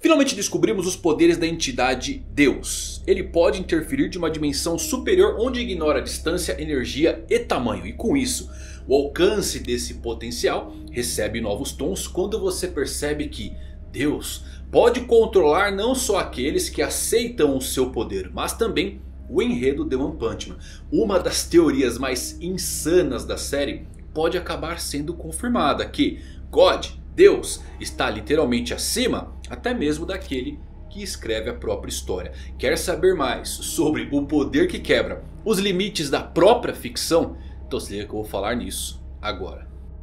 Finalmente descobrimos os poderes da entidade Deus. Ele pode interferir de uma dimensão superior onde ignora a distância, energia e tamanho. E com isso, o alcance desse potencial recebe novos tons quando você percebe que Deus pode controlar não só aqueles que aceitam o seu poder, mas também o enredo de One Punch Man. Uma das teorias mais insanas da série pode acabar sendo confirmada, que God, Deus, está literalmente acima até mesmo daquele que escreve a própria história. Quer saber mais sobre o poder que quebra os limites da própria ficção? Então se liga que eu vou falar nisso agora.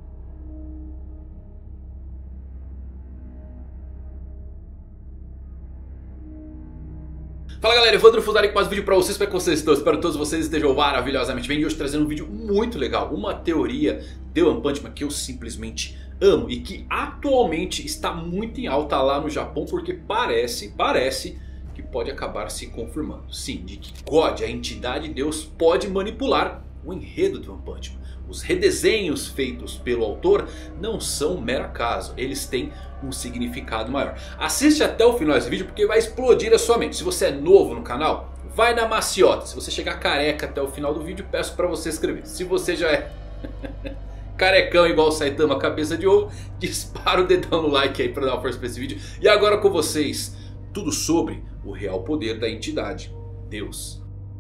Fala galera, Evandro Fusari com mais um vídeo pra vocês, como é que vocês estão? Espero que todos vocês estejam maravilhosamente bem. E hoje trazendo um vídeo muito legal, uma teoria de One Punch Man que eu simplesmente amo e que atualmente está muito em alta lá no Japão, porque parece que pode acabar se confirmando. Sim, de que God, a entidade Deus, pode manipular o enredo de One Punch Man. Os redesenhos feitos pelo autor não são mero acaso, eles têm um significado maior. Assiste até o final desse vídeo porque vai explodir a sua mente. Se você é novo no canal, vai na maciota. Se você chegar careca até o final do vídeo, peço para você escrever. Se você já é carecão igual o Saitama cabeça de ovo, dispara o dedão no like aí para dar uma força para esse vídeo. E agora com vocês, tudo sobre o real poder da entidade Deus.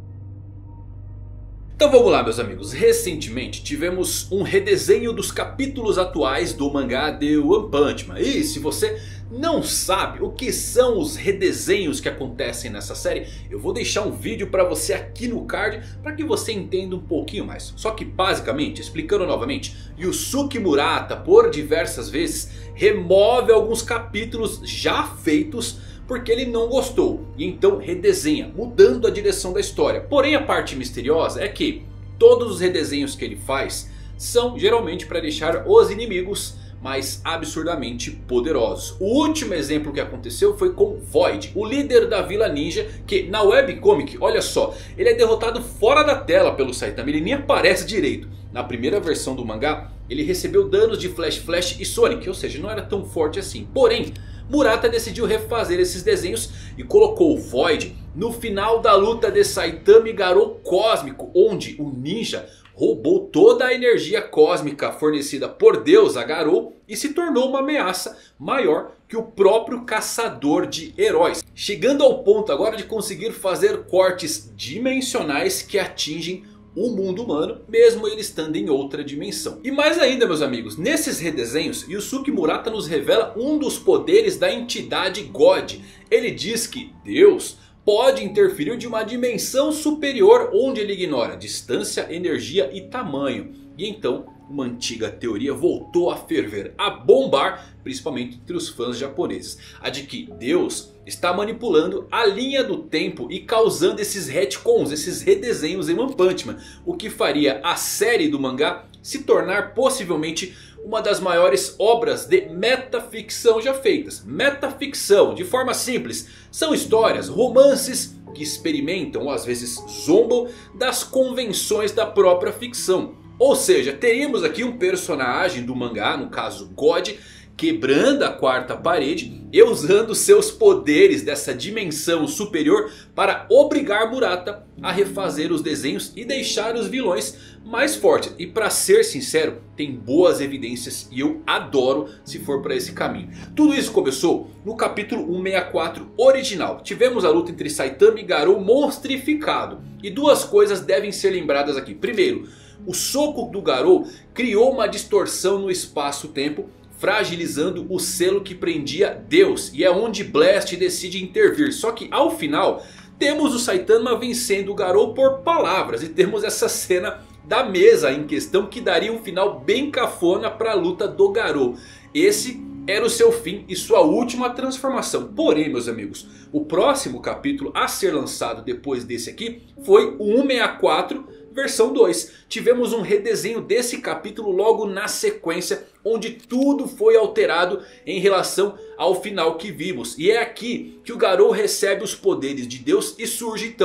Então vamos lá meus amigos, recentemente tivemos um redesenho dos capítulos atuais do mangá de One Punch Man. E se você não sabe o que são os redesenhos que acontecem nessa série, eu vou deixar um vídeo para você aqui no card para que você entenda um pouquinho mais. Só que basicamente, explicando novamente, Yusuke Murata por diversas vezes remove alguns capítulos já feitos porque ele não gostou, e então redesenha, mudando a direção da história. Porém a parte misteriosa é que todos os redesenhos que ele faz são geralmente para deixar os inimigos mais absurdamente poderosos. O último exemplo que aconteceu foi com Void, o líder da Vila Ninja, que na webcomic, olha só, ele é derrotado fora da tela pelo Saitama, ele nem aparece direito. Na primeira versão do mangá, ele recebeu danos de Flash e Sonic, ou seja, não era tão forte assim. Porém, Murata decidiu refazer esses desenhos e colocou o Void no final da luta de Saitama e Garou Cósmico, onde o ninja roubou toda a energia cósmica fornecida por Deus a Garou e se tornou uma ameaça maior que o próprio caçador de heróis. Chegando ao ponto agora de conseguir fazer cortes dimensionais que atingem o mundo humano, mesmo ele estando em outra dimensão. E mais ainda meus amigos, nesses redesenhos Yusuke Murata nos revela um dos poderes da entidade God. Ele diz que Deus pode interferir de uma dimensão superior onde ele ignora distância, energia e tamanho. E então uma antiga teoria voltou a ferver, a bombar, principalmente entre os fãs japoneses. A de que Deus está manipulando a linha do tempo e causando esses retcons, esses redesenhos em One Punch Man. O que faria a série do mangá se tornar possivelmente uma das maiores obras de metaficção já feitas. Metaficção, de forma simples, são histórias, romances que experimentam ou às vezes zombam das convenções da própria ficção. Ou seja, teríamos aqui um personagem do mangá, no caso God, quebrando a quarta parede e usando seus poderes dessa dimensão superior para obrigar Murata a refazer os desenhos e deixar os vilões mais fortes. E para ser sincero, tem boas evidências e eu adoro se for para esse caminho. Tudo isso começou no capítulo 164 original. Tivemos a luta entre Saitama e Garou monstrificado. E duas coisas devem ser lembradas aqui. Primeiro, o soco do Garou criou uma distorção no espaço-tempo, fragilizando o selo que prendia Deus. E é onde Blast decide intervir. Só que ao final temos o Saitama vencendo o Garou por palavras. E temos essa cena da mesa em questão que daria um final bem cafona para a luta do Garou. Esse era o seu fim e sua última transformação. Porém meus amigos, o próximo capítulo a ser lançado depois desse aqui foi o 164 versão 2. Tivemos um redesenho desse capítulo logo na sequência, onde tudo foi alterado em relação ao final que vimos. E é aqui que o Garou recebe os poderes de Deus e surge então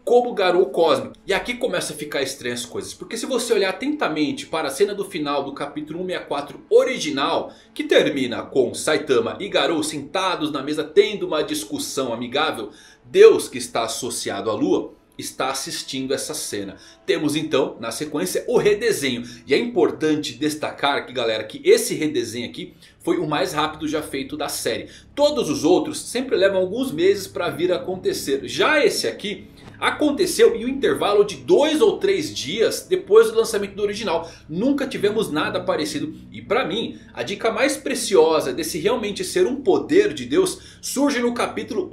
como Garou Cósmico. E aqui começa a ficar estranhas as coisas. Porque se você olhar atentamente para a cena do final do capítulo 164 original, que termina com Saitama e Garou sentados na mesa tendo uma discussão amigável, Deus, que está associado à Lua, está assistindo essa cena. Temos então na sequência o redesenho. E é importante destacar aqui, galera, que esse redesenho aqui foi o mais rápido já feito da série. Todos os outros sempre levam alguns meses para vir a acontecer. Já esse aqui aconteceu em um intervalo de 2 ou 3 dias depois do lançamento do original. Nunca tivemos nada parecido. E para mim, a dica mais preciosa desse realmente ser um poder de Deus surge no capítulo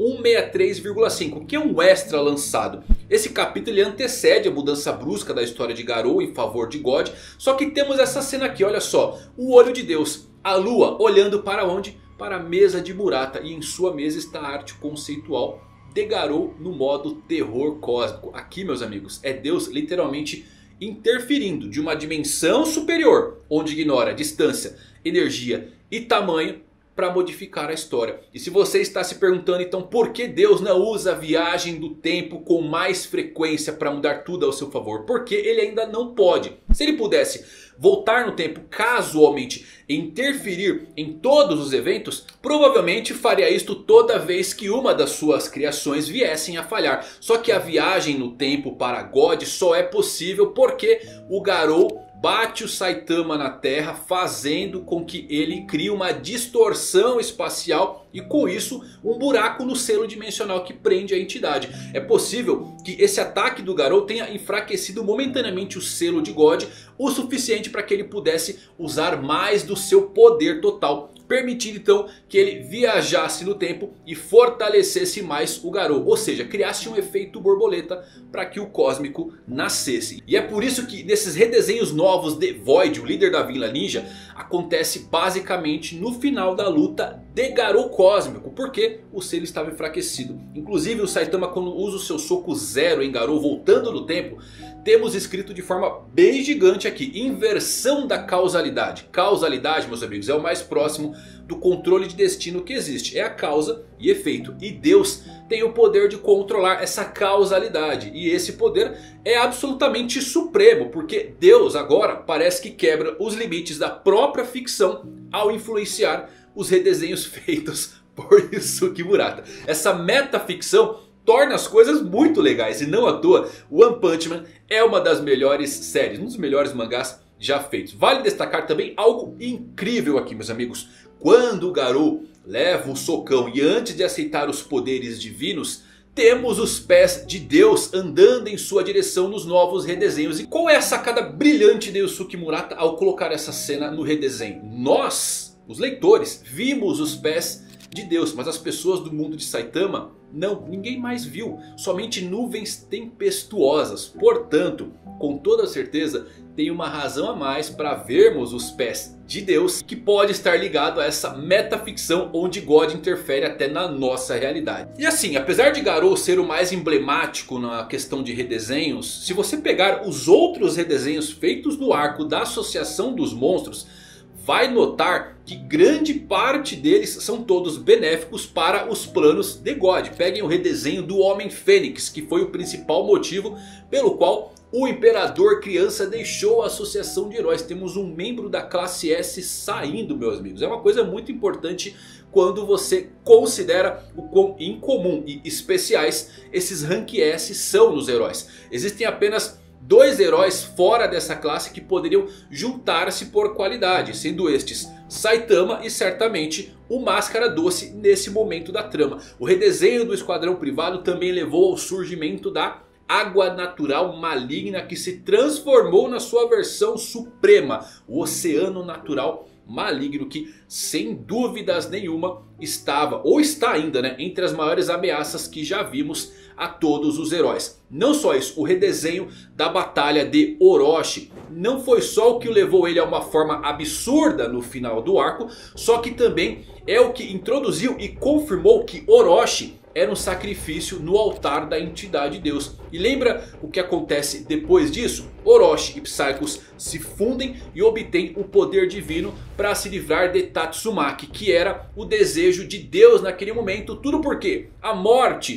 163,5, que é um extra lançado. Esse capítulo ele antecede a mudança brusca da história de Garou em favor de God. Só que temos essa cena aqui, olha só. O olho de Deus, a lua olhando para onde? Para a mesa de Murata. E em sua mesa está a arte conceitual de Garou no modo terror cósmico. Aqui, meus amigos, é Deus literalmente interferindo de uma dimensão superior, onde ignora distância, energia e tamanho, para modificar a história. E se você está se perguntando então por que Deus não usa a viagem do tempo com mais frequência para mudar tudo ao seu favor? Porque ele ainda não pode. Se ele pudesse voltar no tempo casualmente e interferir em todos os eventos, provavelmente faria isto toda vez que uma das suas criações viessem a falhar. Só que a viagem no tempo para God só é possível porque o Garou bate o Saitama na Terra, fazendo com que ele crie uma distorção espacial e com isso um buraco no selo dimensional que prende a entidade. É possível que esse ataque do Garou tenha enfraquecido momentaneamente o selo de God o suficiente para que ele pudesse usar mais do seu poder total, permitindo então que ele viajasse no tempo e fortalecesse mais o Garou. Ou seja, criasse um efeito borboleta para que o cósmico nascesse. E é por isso que nesses redesenhos novos de Void, o líder da Vila Ninja, acontece basicamente no final da luta de Garou Cósmico. Porque o selo estava enfraquecido. Inclusive o Saitama, quando usa o seu soco zero em Garou voltando no tempo, temos escrito de forma bem gigante aqui: inversão da causalidade. Causalidade, meus amigos, é o mais próximo do controle de destino que existe. É a causa e efeito. E Deus tem o poder de controlar essa causalidade. E esse poder é absolutamente supremo. Porque Deus agora parece que quebra os limites da própria ficção ao influenciar os redesenhos feitos por Yusuke Murata. Essa metaficção torna as coisas muito legais. E não à toa, One Punch Man é uma das melhores séries, um dos melhores mangás já feitos. Vale destacar também algo incrível aqui, meus amigos. Quando o Garou leva o socão e antes de aceitar os poderes divinos, temos os pés de Deus andando em sua direção nos novos redesenhos. E qual é a sacada brilhante de Yusuke Murata ao colocar essa cena no redesenho? Nós, os leitores, vimos os pés de Deus, mas as pessoas do mundo de Saitama não, ninguém mais viu, somente nuvens tempestuosas. Portanto, com toda certeza tem uma razão a mais para vermos os pés de Deus, que pode estar ligado a essa metaficção onde God interfere até na nossa realidade. E assim, apesar de Garou ser o mais emblemático na questão de redesenhos, se você pegar os outros redesenhos feitos no arco da Associação dos Monstros, vai notar que grande parte deles são todos benéficos para os planos de God. Peguem o redesenho do Homem Fênix, que foi o principal motivo pelo qual o Imperador Criança deixou a Associação de Heróis. Temos um membro da classe S saindo, meus amigos. É uma coisa muito importante quando você considera o quão incomum e especiais esses Rank S são nos heróis. Existem apenas 2 heróis fora dessa classe que poderiam juntar-se por qualidade, sendo estes Saitama e certamente o Máscara Doce nesse momento da trama. O redesenho do Esquadrão Privado também levou ao surgimento da Água Natural Maligna, que se transformou na sua versão suprema, o Oceano Natural Maligno, que sem dúvidas nenhuma estava, ou está ainda, né, entre as maiores ameaças que já vimos a todos os heróis. Não só isso, o redesenho da batalha de Orochi não foi só o que levou ele a uma forma absurda no final do arco, só que também é o que introduziu e confirmou que Orochi era um sacrifício no altar da entidade Deus. E lembra o que acontece depois disso? Orochi e Psychos se fundem e obtêm o poder divino para se livrar de Tatsumaki, que era o desejo de Deus naquele momento. Tudo porque a morte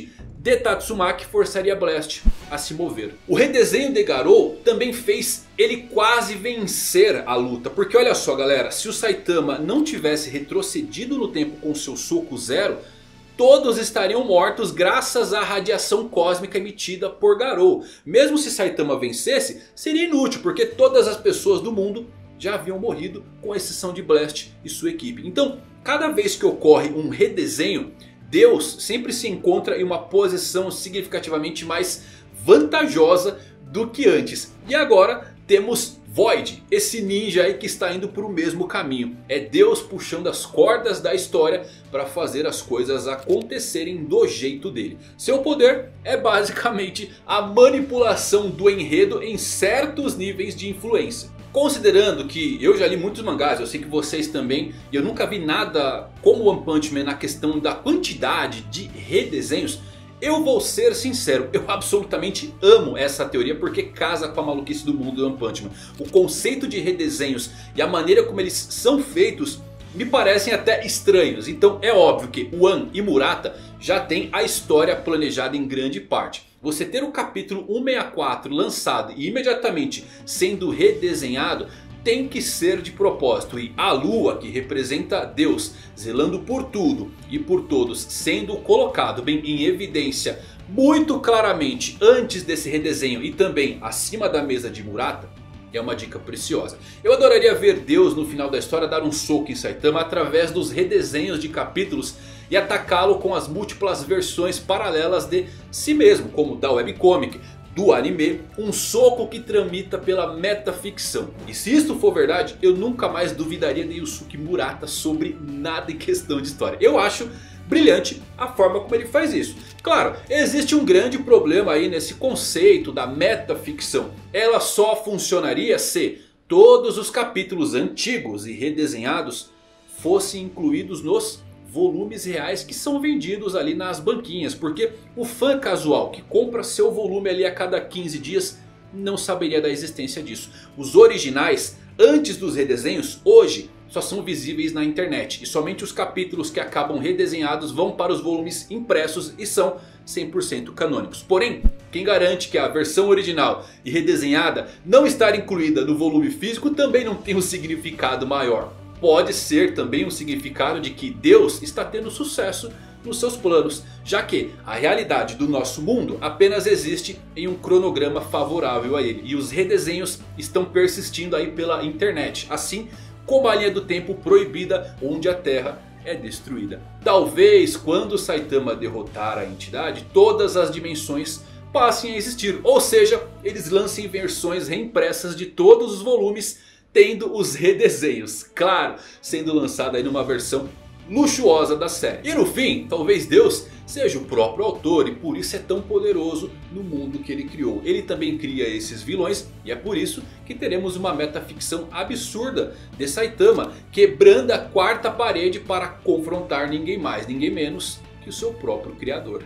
de Tatsumaki forçaria Blast a se mover. O redesenho de Garou também fez ele quase vencer a luta. Porque olha só galera, se o Saitama não tivesse retrocedido no tempo com seu soco zero, todos estariam mortos graças à radiação cósmica emitida por Garou. Mesmo se Saitama vencesse, seria inútil, porque todas as pessoas do mundo já haviam morrido, com exceção de Blast e sua equipe. Então, cada vez que ocorre um redesenho, Deus sempre se encontra em uma posição significativamente mais vantajosa do que antes. E agora temos Void, esse ninja aí que está indo para o mesmo caminho. É Deus puxando as cordas da história para fazer as coisas acontecerem do jeito dele. Seu poder é basicamente a manipulação do enredo em certos níveis de influência. Considerando que eu já li muitos mangás, eu sei que vocês também, e eu nunca vi nada como One Punch Man na questão da quantidade de redesenhos. Eu vou ser sincero, eu absolutamente amo essa teoria porque casa com a maluquice do mundo do One Punch Man. O conceito de redesenhos e a maneira como eles são feitos me parecem até estranhos. Então é óbvio que One e Murata já tem a história planejada em grande parte. Você ter o capítulo 164 lançado e imediatamente sendo redesenhado tem que ser de propósito. E a lua, que representa Deus zelando por tudo e por todos, sendo colocado bem em evidência muito claramente antes desse redesenho e também acima da mesa de Murata, é uma dica preciosa. Eu adoraria ver Deus no final da história dar um soco em Saitama através dos redesenhos de capítulos e atacá-lo com as múltiplas versões paralelas de si mesmo, como da webcomic, do anime, um soco que tramita pela metaficção. E se isto for verdade, eu nunca mais duvidaria de Yusuke Murata sobre nada em questão de história. Eu acho brilhante a forma como ele faz isso. Claro, existe um grande problema aí nesse conceito da metaficção. Ela só funcionaria se todos os capítulos antigos e redesenhados fossem incluídos nos volumes reais que são vendidos ali nas banquinhas. Porque o fã casual que compra seu volume ali a cada 15 dias não saberia da existência disso. Os originais, antes dos redesenhos, hoje só são visíveis na internet. E somente os capítulos que acabam redesenhados vão para os volumes impressos e são 100% canônicos. Porém, quem garante que a versão original e redesenhada não estar incluída no volume físico também não tem um significado maior. Pode ser também um significado de que Deus está tendo sucesso nos seus planos, já que a realidade do nosso mundo apenas existe em um cronograma favorável a ele. E os redesenhos estão persistindo aí pela internet, assim como a linha do tempo proibida onde a Terra é destruída. Talvez quando Saitama derrotar a entidade, todas as dimensões passem a existir. Ou seja, eles lancem versões reimpressas de todos os volumes, tendo os redesenhos, claro, sendo lançado aí numa versão luxuosa da série. E no fim, talvez Deus seja o próprio autor e por isso é tão poderoso no mundo que ele criou. Ele também cria esses vilões e é por isso que teremos uma metaficção absurda de Saitama quebrando a quarta parede para confrontar ninguém mais, ninguém menos que o seu próprio criador.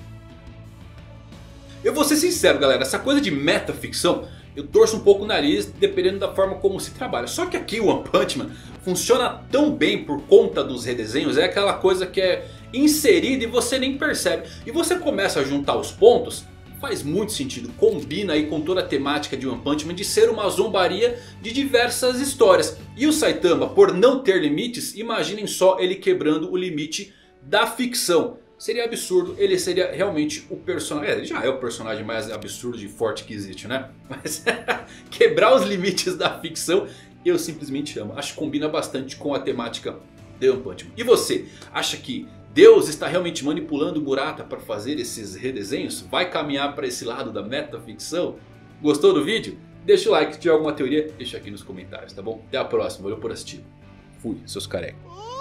Eu vou ser sincero galera, essa coisa de metaficção eu torço um pouco o nariz dependendo da forma como se trabalha. Só que aqui o One Punch Man funciona tão bem por conta dos redesenhos. É aquela coisa que é inserida e você nem percebe. E você começa a juntar os pontos. Faz muito sentido. Combina aí com toda a temática de One Punch Man de ser uma zombaria de diversas histórias. E o Saitama, por não ter limites, imaginem só ele quebrando o limite da ficção. Seria absurdo, ele seria realmente o personagem, ele já é o personagem mais absurdo e forte que existe, né? Mas quebrar os limites da ficção eu simplesmente amo. Acho que combina bastante com a temática de One Punch Man. E você, acha que Deus está realmente manipulando Murata para fazer esses redesenhos? Vai caminhar para esse lado da metaficção? Gostou do vídeo? Deixa o like, se tiver alguma teoria, deixa aqui nos comentários, tá bom? Até a próxima, valeu por assistir. Fui, seus carecas.